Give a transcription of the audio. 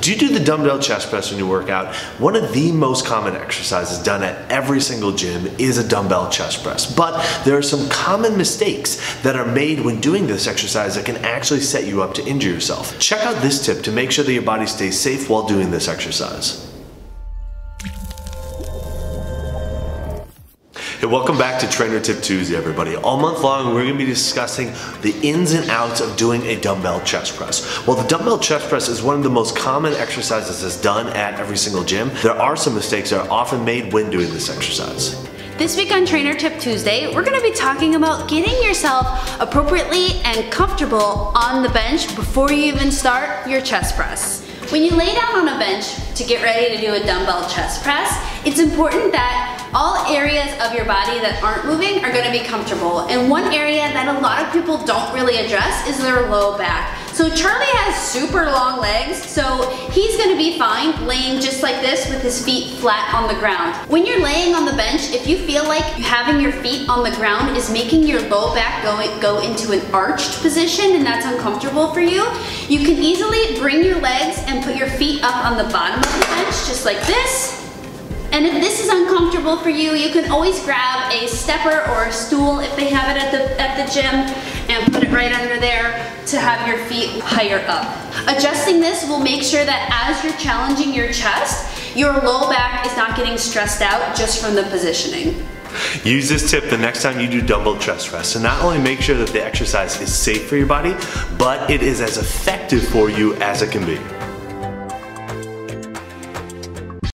Do you do the dumbbell chest press when you work out? One of the most common exercises done at every single gym is a dumbbell chest press. But there are some common mistakes that are made when doing this exercise that can actually set you up to injure yourself. Check out this tip to make sure that your body stays safe while doing this exercise. Hey, welcome back to Trainer Tip Tuesday, everybody. All month long, we're going to be discussing the ins and outs of doing a dumbbell chest press. Well, the dumbbell chest press is one of the most common exercises that's done at every single gym. There are some mistakes that are often made when doing this exercise. This week on Trainer Tip Tuesday, we're going to be talking about getting yourself appropriately and comfortable on the bench before you even start your chest press. When you lay down on a bench to get ready to do a dumbbell chest press, it's important that all areas of your body that aren't moving are going to be comfortable. And one area that a lot of people don't really address is their low back. So Charlie has super long legs, so he's going to be fine laying just like this with his feet flat on the ground. When you're laying on the bench, if you feel like having your feet on the ground is making your low back go into an arched position and that's uncomfortable for you, you can easily bring your legs and put your feet up on the bottom of the bench just like this. And if this is uncomfortable for you, you can always grab a stepper or a stool if they have it at the gym and put it right under there to have your feet higher up. Adjusting this will make sure that as you're challenging your chest, your low back is not getting stressed out just from the positioning. Use this tip the next time you do dumbbell chest press to not only make sure that the exercise is safe for your body, but it is as effective for you as it can be.